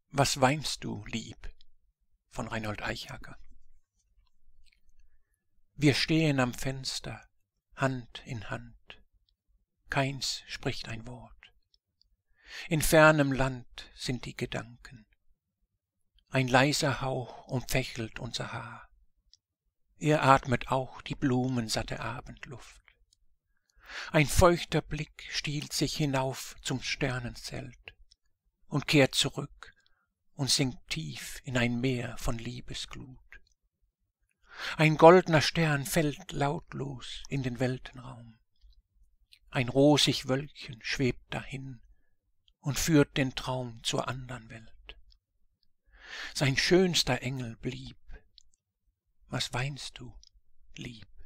Was weinst du, Lieb? Von Reinhold Eichacker. Wir stehen am Fenster, Hand in Hand. Keins spricht ein Wort. In fernem Land sind die Gedanken. Ein leiser Hauch umfächelt unser Haar. Er atmet auch die blumensatte Abendluft. Ein feuchter Blick stiehlt sich hinauf zum Sternenzelt und kehrt zurück und sinkt tief in ein Meer von Liebesglut. Ein goldner Stern fällt lautlos in den Weltenraum. Ein rosig Wölkchen schwebt dahin und führt den Traum zur andern Welt. Sein schönster Engel blieb. Was weinst du, Lieb?